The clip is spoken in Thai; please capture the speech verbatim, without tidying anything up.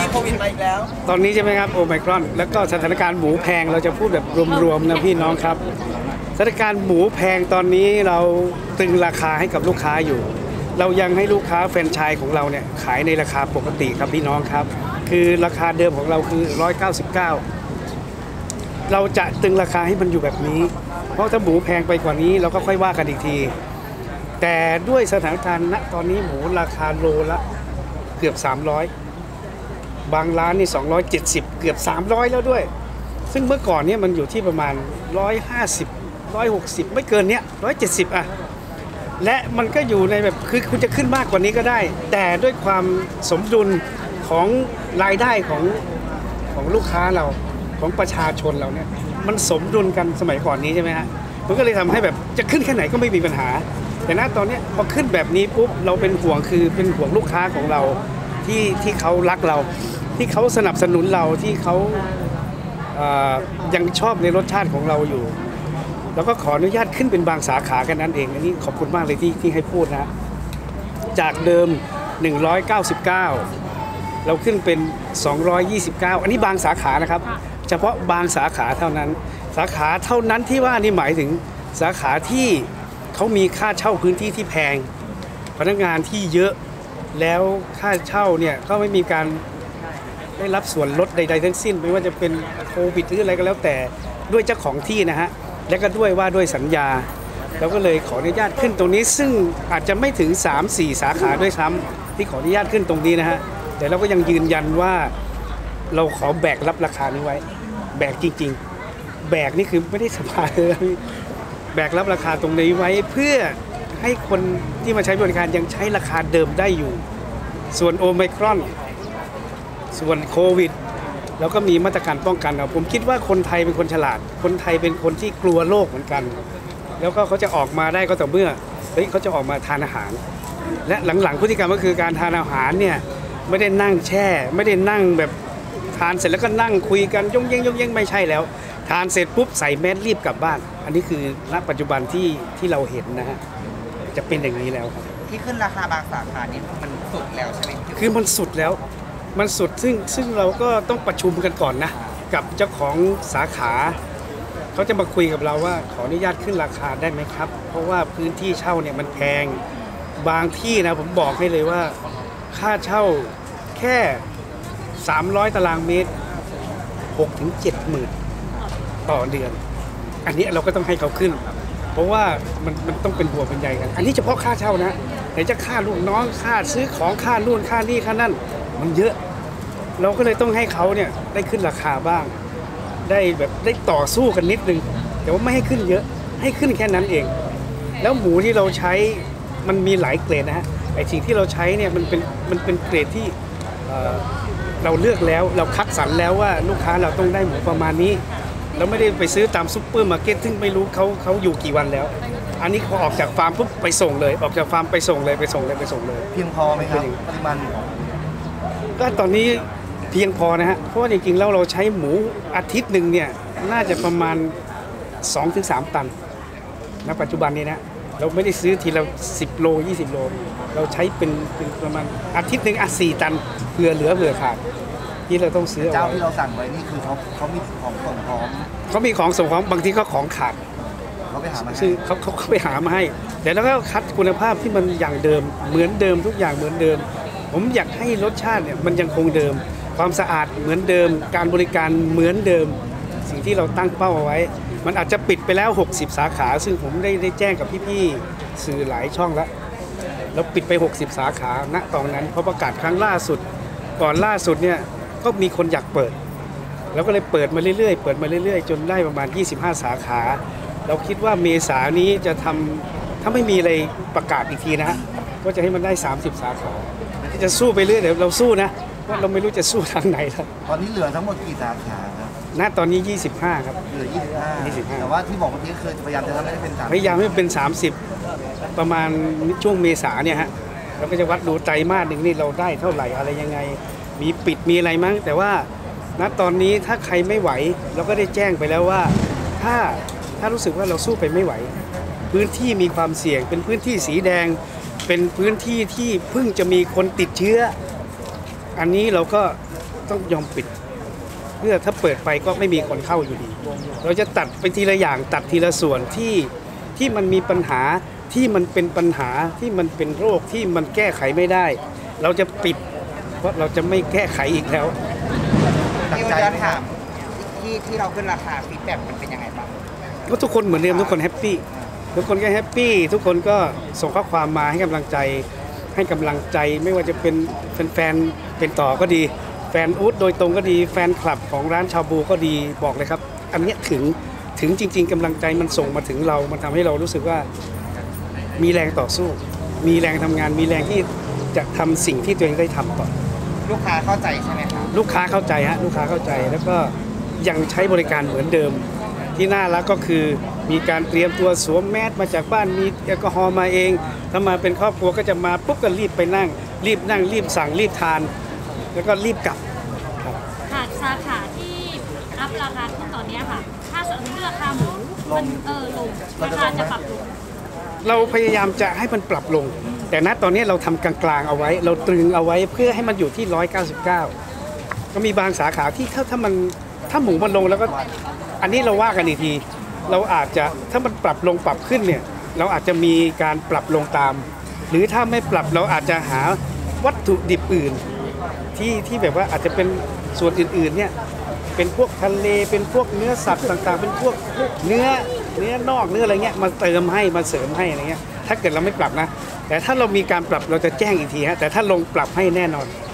มีโควิดมาอีกแล้วตอนนี้ใช่ไหมครับโอไมครอนแล้วก็สถานการณ์หมูแพงเราจะพูดแบบรวมๆนะพี่น้องครับสถานการณ์หมูแพงตอนนี้เราตึงราคาให้กับลูกค้าอยู่เรายังให้ลูกค้าแฟรนไชส์ของเราเนี่ยขายในราคาปกติครับพี่น้องครับคือราคาเดิมของเราคือหนึ่งร้อยเก้าสิบเก้าเราจะตึงราคาให้มันอยู่แบบนี้เพราะถ้าหมูแพงไปกว่านี้เราก็ค่อยว่ากันอีกทีแต่ด้วยสถานการณ์ณตอนนี้หมูราคาโลละเกือบสามร้อยบางร้านนี่สองร้อยเจ็ดสิบเกือบสามร้อยแล้วด้วยซึ่งเมื่อก่อนเนี่ยมันอยู่ที่ประมาณหนึ่งร้อยห้าสิบ หนึ่งร้อยหกสิบไม่เกินเนี้ยหนึ่งร้อยเจ็ดสิบอ่ะและมันก็อยู่ในแบบคือคุณจะขึ้นมากกว่านี้ก็ได้แต่ด้วยความสมดุลของรายได้ของของลูกค้าเราของประชาชนเราเนี่ยมันสมดุลกันสมัยก่อนนี้ใช่ไหมฮะมันก็เลยทำให้แบบจะขึ้นแค่ไหนก็ไม่มีปัญหาแต่ณตอนนี้พอขึ้นแบบนี้ปุ๊บเราเป็นห่วงคือเป็นห่วงลูกค้าของเราที่ที่เขารักเราที่เขาสนับสนุนเราที่เขายังชอบในรสชาติของเราอยู่แล้วก็ขออนุญาตขึ้นเป็นบางสาขากันนั้นเองอันนี้ขอบคุณมากเลยที่ที่ให้พูดนะจากเดิมหนึ่งร้อยเก้าสิบเก้าเราขึ้นเป็นสองร้อยยี่สิบเก้าอันนี้บางสาขานะครับเฉพาะบางสาขาเท่านั้นสาขาเท่านั้นที่ว่านี่หมายถึงสาขาที่เขามีค่าเช่าพื้นที่ที่แพงพนักงานที่เยอะแล้วค่าเช่าเนี่ยก็ไม่มีการได้รับส่วนลดใดๆทั้งสิ้นไม่ว่าจะเป็นโควิดหรืออะไรก็แล้วแต่ด้วยเจ้าของที่นะฮะและก็ด้วยว่าด้วยสัญญาเราก็เลยขออนุญาตขึ้นตรงนี้ซึ่งอาจจะไม่ถึง สามสี่ สาขาด้วยซ้ำที่ขออนุญาตขึ้นตรงนี้นะฮะแต่เราก็ยังยืนยันว่าเราขอแบกรับราคานี้ไว้แบกจริงๆแบกนี่คือไม่ได้สบายเลยแบกรับราคาตรงนี้ไว้เพื่อให้คนที่มาใช้บริการยังใช้ราคาเดิมได้อยู่ส่วนโอไมครอนส่วนโควิดแล้วก็มีมาตรการป้องกันผมคิดว่าคนไทยเป็นคนฉลาดคนไทยเป็นคนที่กลัวโรคเหมือนกันแล้วก็เขาจะออกมาได้ก็ต่อเมื่อเฮ้ยเขาจะออกมาทานอาหารและหลังๆพฤติกรรมก็คือการทานอาหารเนี่ยไม่ได้นั่งแช่ไม่ได้นั่งแบบทานเสร็จแล้วก็นั่งคุยกันยงเย้งยงเย้งไม่ใช่แล้วทานเสร็จปุ๊บใส่แมสรีบกลับบ้านอันนี้คือณปัจจุบันที่ที่เราเห็นนะฮะจะเป็นอย่างนี้แล้วครับที่ขึ้นราคาบางสาขานี่มันสุดแล้วใช่ไหมคือมันสุดแล้วมันสุดซึ่งซึ่งเราก็ต้องประชุมกันก่อนนะกับเจ้าของสาขาเขาจะมาคุยกับเราว่าขออนุญาตขึ้นราคาได้ไหมครับเพราะว่าพื้นที่เช่าเนี่ยมันแพงบางที่นะผมบอกให้เลยว่าค่าเช่าแค่สามร้อยตารางเมตร หกถึงเจ็ดหมื่นต่อเดือนอันนี้เราก็ต้องให้เขาขึ้นเพราะว่ามันมันต้องเป็นหัวเป็นใยกันอันนี้เฉพาะค่าเช่านะไหนจะค่าลูกน้องค่าซื้อของค่านู่นค่านี่ค่านั่นมันเยอะเราก็เลยต้องให้เขาเนี่ยได้ขึ้นราคาบ้างได้แบบได้ต่อสู้กันนิดนึงแต่ว่าไม่ให้ขึ้นเยอะให้ขึ้นแค่นั้นเองแล้วหมูที่เราใช้มันมีหลายเกรดนะฮะไอ้สิ่งที่เราใช้เนี่ยมันเป็นมันเป็นเกรดที่เราเลือกแล้วเราคัดสรรแล้วว่าลูกค้าเราต้องได้หมูประมาณนี้เราไม่ได้ไปซื้อตามซุปเปอร์มาร์เก็ตซึ่งไม่รู้เขาเขาอยู่กี่วันแล้วอันนี้พอออกจากฟาร์มปุ๊บไปส่งเลยออกจากฟาร์มไปส่งเลยไปส่งเลยไปส่งเลยเพียงพอไหมครับปริมาณก็ตอนนี้เพียงพอนะฮะเพราะว่าจริงๆแล้วเราใช้หมูอาทิตย์หนึ่งเนี่ยน่าจะประมาณ สองถึงสาม ตันณปัจจุบันนี้นะเราไม่ได้ซื้อทีละสิบโลยี่สิบโลเราใช้เป็นเป็นประมาณอาทิตย์หนึ่งอ่ะสี่ตันเผื่อเหลือเผื่อขาดที่เราต้องซื้อเจ้าที่เราสั่งไว้นี่คือเขาเขามีของส่งพร้อมเขามีของส่งพร้อมบางทีก็ของขาดเขาไปหามาซื้อเขาเขาไปหามาให้แต่แล้วก็คัดคุณภาพที่มันอย่างเดิมเหมือนเดิมทุกอย่างเหมือนเดิมผมอยากให้รสชาติเนี่ยมันยังคงเดิมความสะอาดเหมือนเดิมการบริการเหมือนเดิมสิ่งที่เราตั้งเป้าเอาไว้มันอาจจะปิดไปแล้วหกสิบสาขาซึ่งผมได้ได้แจ้งกับพี่ๆสื่อหลายช่องแล้วเราปิดไปหกสิบสาขาณตอนนั้นเพราะประกาศครั้งล่าสุดก่อนล่าสุดเนี่ยก็มีคนอยากเปิดแล้วก็เลยเปิดมาเรื่อยๆเปิดมาเรื่อยๆจนได้ประมาณยี่สิบห้าสาขาเราคิดว่าเมษายนนี้จะทำถ้าไม่มีอะไรประกาศอีกทีนะฮะก็จะให้มันได้สามสิบสาขาจะสู้ไปเรื่อยเดี๋ยวเราสู้นะว่าเราไม่รู้จะสู้ทางไหนแล้วตอนนี้เหลือทั้งหมดกี่สาขาครับณตอนนี้ยี่สิบห้าครับเหลือยี่สิบห้าแต่ว่าที่บอกเมื่อกี้คือพยายามจะทำให้เป็นสามสิบพยายามให้เป็นสามสิบประมาณช่วงเมษาเนี่ยฮะเราก็จะวัดดูไตรมาสหนึ่งนี่เราได้เท่าไหร่อะไรยังไงมีปิดมีอะไรมั้งแต่ว่าณตอนนี้ถ้าใครไม่ไหวเราก็ได้แจ้งไปแล้วว่าถ้าถ้ารู้สึกว่าเราสู้ไปไม่ไหวพื้นที่มีความเสี่ยงเป็นพื้นที่สีแดงเป็นพื้นที่ที่เพิ่งจะมีคนติดเชื้ออันนี้เราก็ต้องยอมปิดเพื่อถ้าเปิดไปก็ไม่มีคนเข้าอยู่ดี เราจะตัดไปทีละอย่างตัดทีละส่วนที่ที่มันมีปัญหาที่มันเป็นปัญหาที่มันเป็นโรคที่มันแก้ไขไม่ได้ เราจะปิดเพราะเราจะไม่แก้ไขอีกแล้วพี่ย้อนถามที่ที่เราขึ้นราคาฟีดแบ็กมันเป็นยังไงบ้างก็ทุกคนเหมือนเดิมทุกคนแฮปปี้ทุกคนก็แฮปปี้ทุกคนก็ส่งข้อความมาให้กำลังใจให้กำลังใจไม่ว่าจะเป็นแฟนๆเป็นต่อก็ดีแฟนอู๊ดโดยตรงก็ดีแฟนคลับของร้านชาบูก็ดีบอกเลยครับ อันเนี้ยถึงถึงจริง ๆกำลังใจมันส่งมาถึงเรามันทำให้เรารู้สึกว่ามีแรงต่อสู้ มีแรงทำงานมีแรงที่จะทำสิ่งที่ตัวเองได้ทำต่อลูกค้าเข้าใจใช่ไหมครับลูกค้าเข้าใจฮะลูกค้าเข้าใจแล้วก็ยังใช้บริการเหมือนเดิม ที่น่ารักก็คือมีการเตรียมตัวสวมแมสมาจากบ้านมีแอลกอฮอล์มาเองถ้ามาเป็นครอบครัวก็จะมาปุ๊บก็รีบไปนั่ง รีบนั่งรีบสั่งรีบทาน แล้วก็รีบกลับครับค่ะสาขาที่อัพราคาขึ้นตอนเนี้ยค่ะ ถ้าสมมติราคาหมูมันเออลงราคาจะปรับลงเราพยายามจะให้มันปรับลง แต่ณตอนนี้เราทำกลางๆเอาไว้ เราตรึงเอาไว้เพื่อให้มันอยู่ที่หนึ่งร้อยเก้าสิบเก้าก็มีบางสาขาที่ถ้าถ้ามันถ้าหมูมันลงแล้วก็อันนี้เราว่ากันอีกที เราอาจจะถ้ามันปรับลงปรับขึ้นเนี่ยเราอาจจะมีการปรับลงตาม หรือถ้าไม่ปรับเราอาจจะหาวัตถุดิบอื่นที่ที่แบบว่าอาจจะเป็นส่วนอื่นๆเนี่ยเป็นพวกทะเลเป็นพวกเนื้อสัตว์ต่างๆ เป็นพวกเนื้อเนื้อนอกเนื้ออะไรเงี้ยมาเติมให้มาเสริมให้อะไรเงี้ยถ้าเกิดเราไม่ปรับนะ แต่ถ้าเรามีการปรับเราจะแจ้งอีกทีฮะแต่ถ้าลงปรับให้แน่นอน